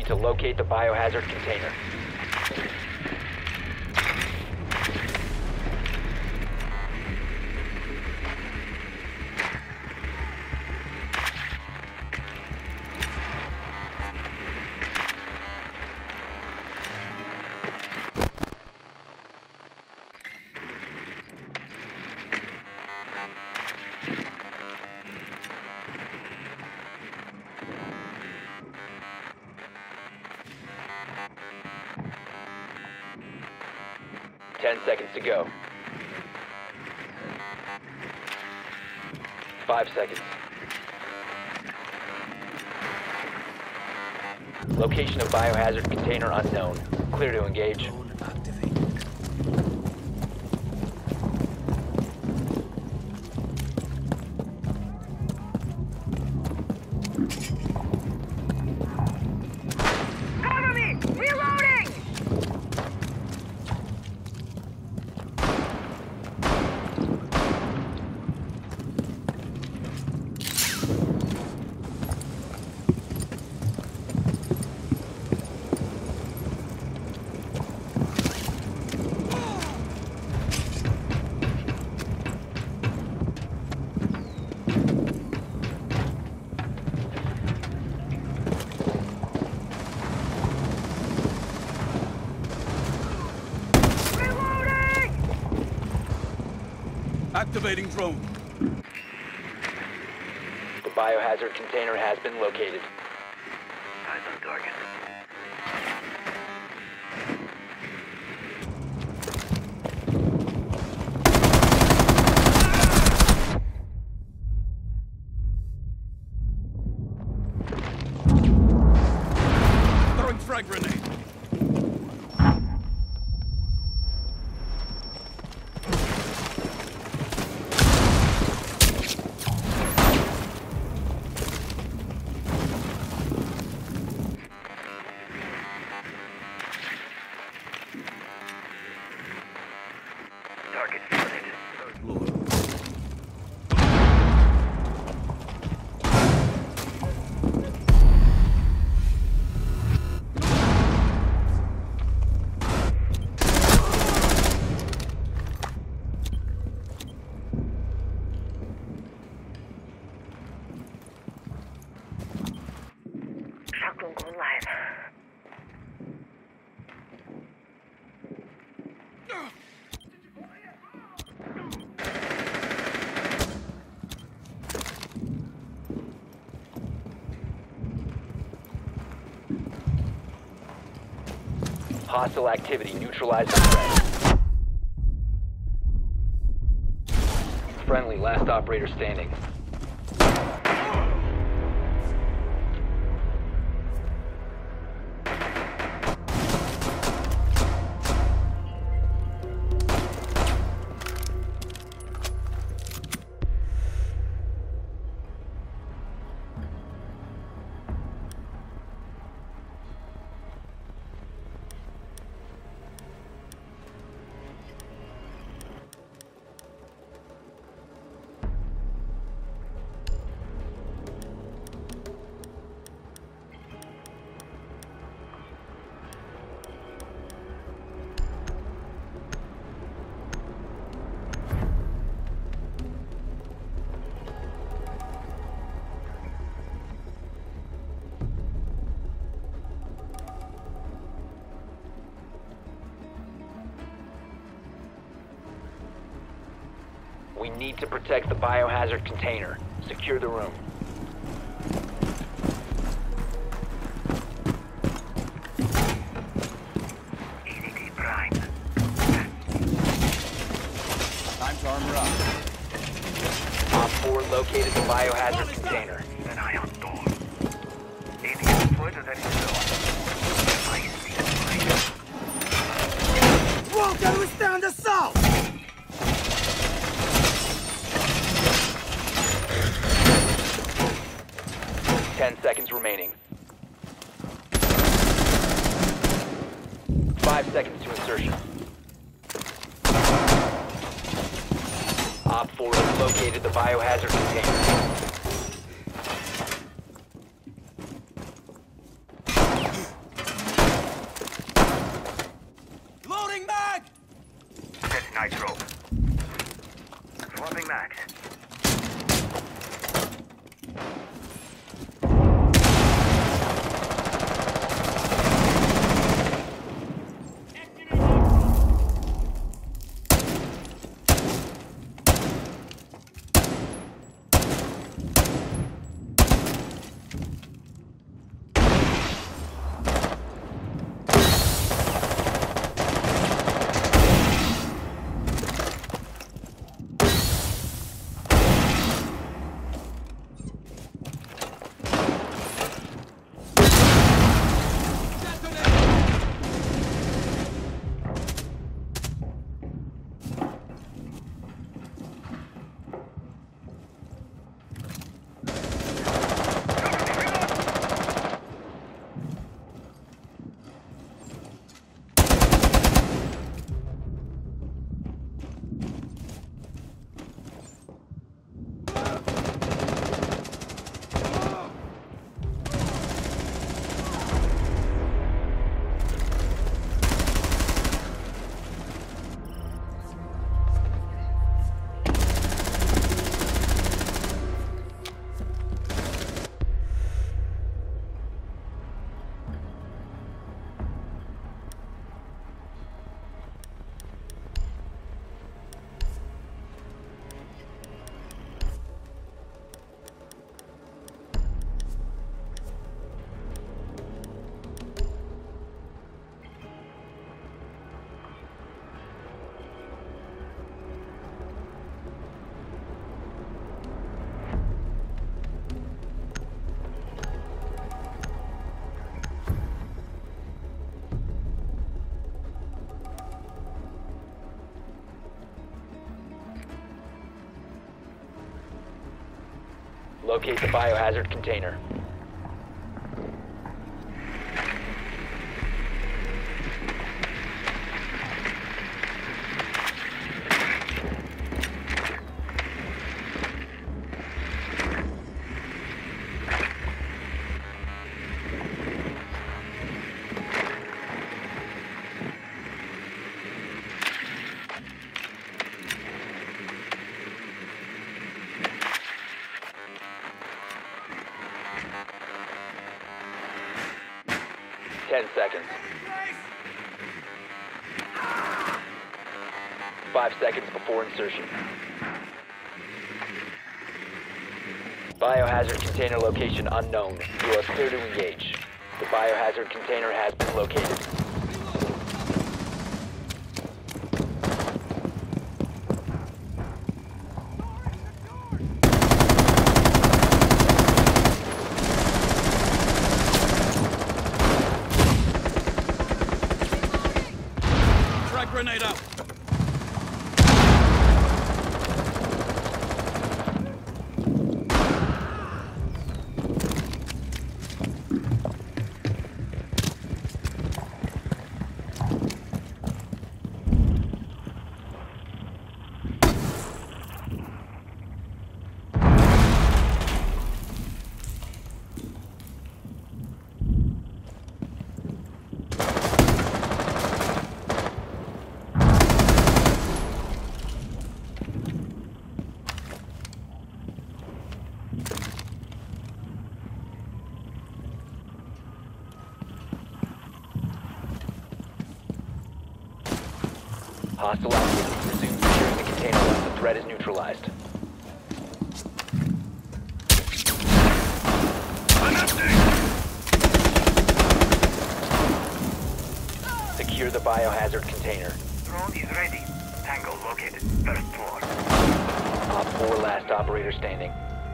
need to locate the biohazard container. Ten seconds to go. 5 seconds. Location of biohazard container unknown. Clear to engage. Cover me! Reloading! Activating drone. The biohazard container has been located. Eyes on target. Throwing frag grenade. Target spotted. Lord. Shotgun go live. Hostile activity. Neutralize the threat. Friendly, last operator standing. We need to protect the biohazard container. Secure the room. EDD prime. Time to armor up. Op 4 located the biohazard container. An eye on door. EDD deployed to that zone. I see the fire. Won't withstand assault! 10 seconds remaining. 5 seconds to insertion. Op 4 has located the biohazard container. nitro. Swapping max. Locate the biohazard container. Ten seconds. 5 seconds before insertion. Biohazard container location unknown. You are clear to engage. The biohazard container has been located. Frag grenade out. Hostile activity. Resume securing the container once the threat is neutralized. I'm empty! Secure the biohazard container. Drone is ready. Tango located. First floor. Op 4 last operator standing.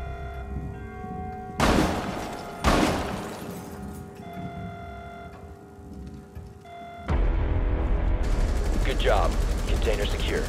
Good job. Container secure.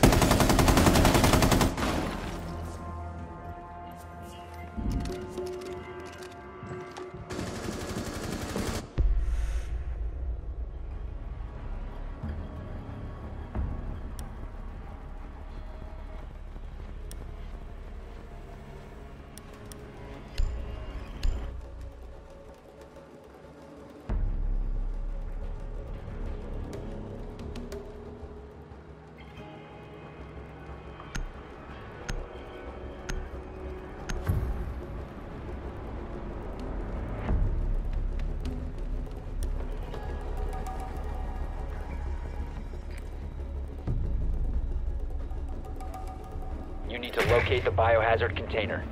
need to locate the biohazard container.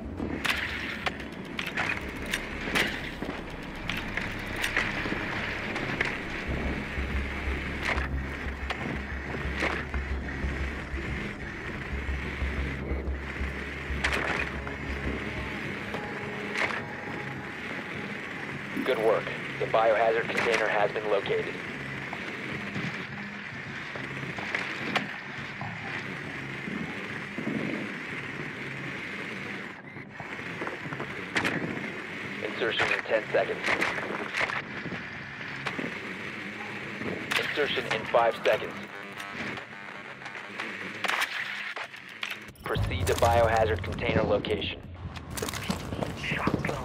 Good work. The biohazard container has been located. Insertion in 10 seconds. Insertion in 5 seconds. Proceed to biohazard container location. Shock drone.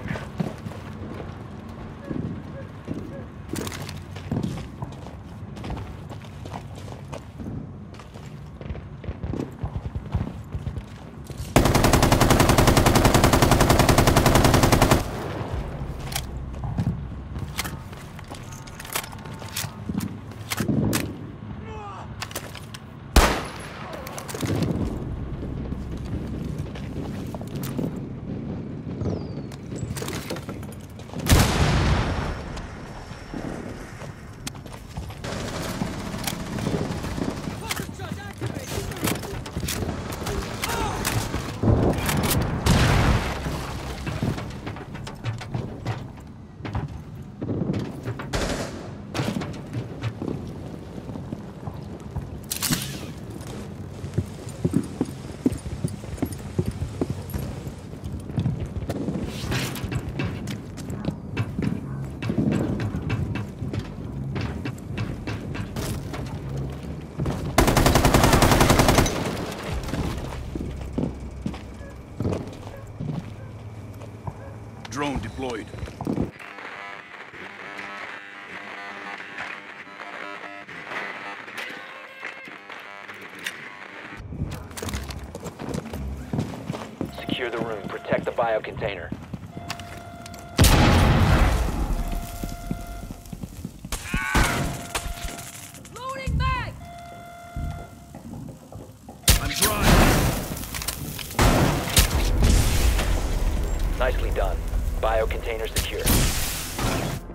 Drone deployed. Secure the room. Protect the biocontainer. Loading mag! I'm dry. Nicely done. Biocontainer secure.